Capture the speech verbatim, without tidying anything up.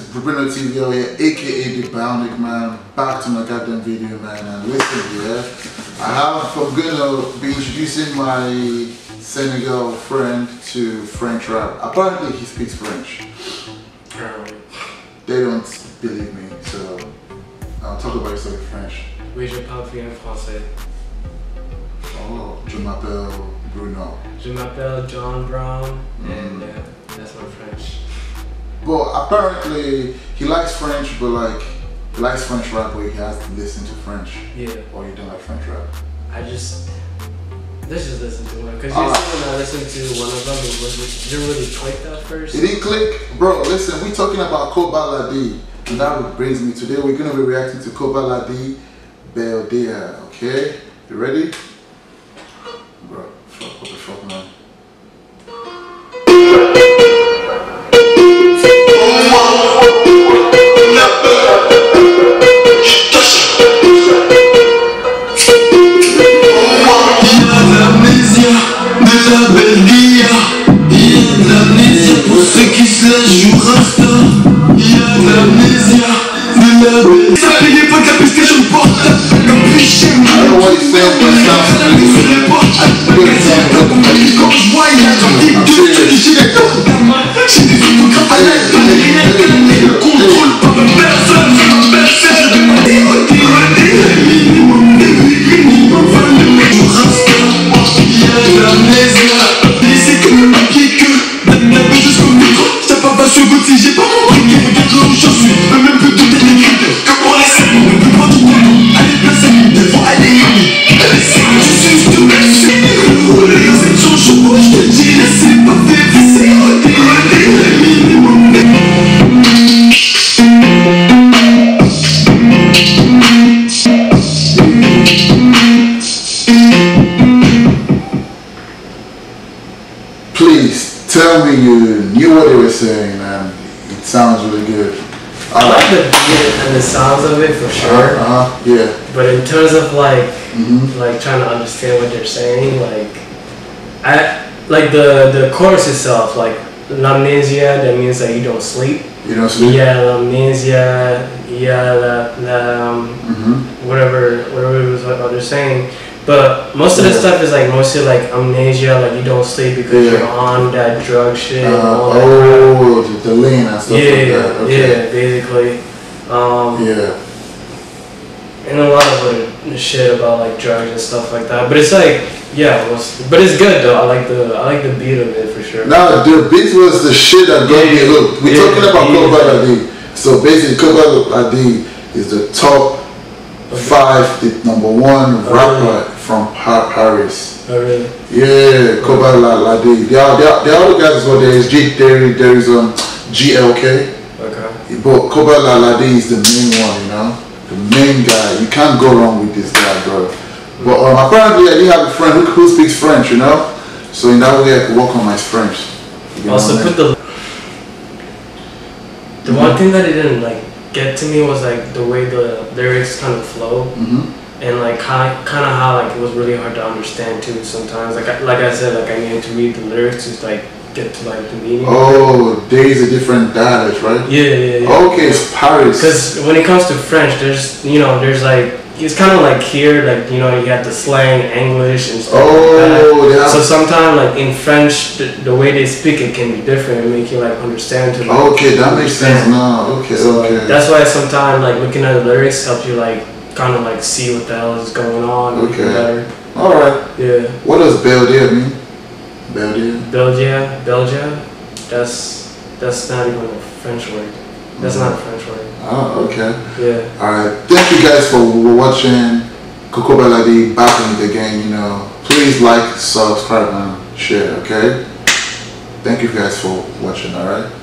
Bruno T V out here, aka the Bionic Man, back to my goddamn video, man. And listen, yeah, I have, I'm gonna be introducing my Senegal friend to French rap. Apparently, he speaks French. They don't believe me, so I'll talk about yourself in French. Oui, je parle bien français. Oh, je m'appelle Bruno. Je m'appelle John Brown, mm. and uh, that's my French. But apparently, he likes French, but like, he likes French rap, but he has to listen to French. Yeah. Or you don't like French rap? I just, let's just listen to one. Because uh, you see when I listened to one of them, it wasn't, didn't really click that first. It didn't click? Bro, listen, we talking about Kobalade. And that brings me, today we're going to be reacting to Kobalade Beldea, okay? You ready? Bro, fuck, what the fuck, man? Please tell me you knew what they were saying, and it sounds really good. I like the beat and the sounds of it for sure. Uh huh. Yeah. But in terms of like, mm-hmm. like trying to understand what they're saying, like, I like the the chorus itself, like l'amnesia. That means that you don't sleep. You don't sleep. Yeah, l'amnesia. Yeah, that that um, mm-hmm. whatever whatever it was what they're saying. But most of the yeah. stuff is like mostly like amnesia, like you don't sleep because yeah. you're on that drug shit. Uh, and all that oh, the, the lean and stuff yeah, like that. Okay. Yeah, basically. Um, yeah. And a lot of other shit about like drugs and stuff like that. But it's like, yeah, it was, but it's good though. I like the I like the beat of it for sure. Now the beat was the shit that got yeah, me hooked. We're yeah, talking about yeah. Kobalade. So basically, Kobalade is the top okay. five, the number one oh, rapper really? from Paris. Oh really? Yeah, Kobalade. There are there are, there are other guys as well. There is G there there is um G L K. Okay. But Kobalade is the main one, you know, the main guy. You can't go wrong with this guy, bro. Mm-hmm. But um, apparently, I did have a friend who, who speaks French, you know. So in that way, I could work on my French. Also, put the the mm-hmm. one thing that it didn't like get to me was like the way the lyrics kind of flow, mm-hmm. and like kind kind of how like it was really hard to understand too. Sometimes, like I, like I said, like I needed to read the lyrics to like get to like the meaning. Oh, there is a different dialect, right? Yeah, yeah, yeah. Okay, it's Paris. Because when it comes to French, there's you know there's like it's kind of like here, like you know you have the slang English and stuff oh, like that. Yeah. So sometimes like in French, the, the way they speak it can be different and make you like understand to. Like, okay, that makes sense now. Okay, so, okay. Like, that's why sometimes like looking at the lyrics helps you like kind of like see what the hell is going on. Okay. Better. All right. Yeah. What does Beldea mean? Beldea. Belgia, Belgia. That's that's not even a French word. That's mm-hmm. not a French word. Oh, okay. Yeah. Alright. Thank you guys for watching Kobalade back in it again, you know. Please like, subscribe, and share, okay? Thank you guys for watching, alright?